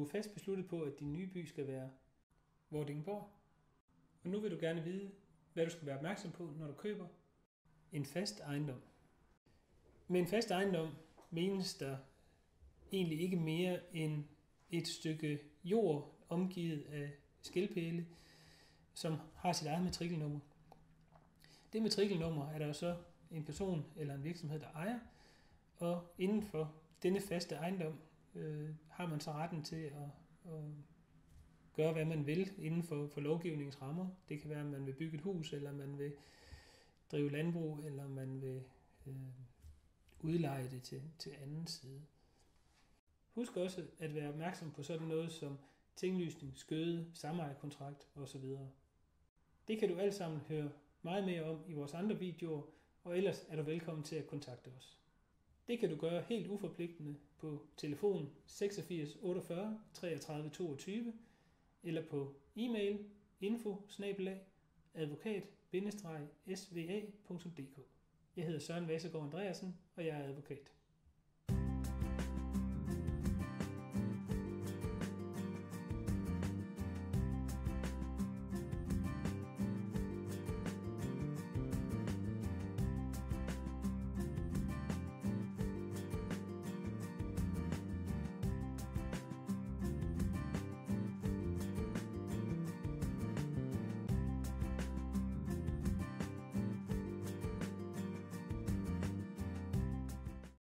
Du er fast besluttet på, at din nye by skal være Vordingborg. Og nu vil du gerne vide, hvad du skal være opmærksom på, når du køber en fast ejendom. Med en fast ejendom menes der egentlig ikke mere end et stykke jord omgivet af skilpæle, som har sit eget matrikelnummer. Det matrikelnummer er der jo så en person eller en virksomhed, der ejer, og inden for denne faste ejendom har man så retten til at gøre, hvad man vil inden for lovgivningens rammer. Det kan være, at man vil bygge et hus, eller man vil drive landbrug, eller man vil udleje det til anden side. Husk også at være opmærksom på sådan noget som tinglysning, skøde, samejerkontrakt osv. Det kan du alt sammen høre meget mere om i vores andre videoer, og ellers er du velkommen til at kontakte os. Det kan du gøre helt uforpligtende på telefon 86 48 33 22 eller på e-mail info@advokat-sva.dk. Jeg hedder Søren Vasegaard Andreasen, og jeg er advokat.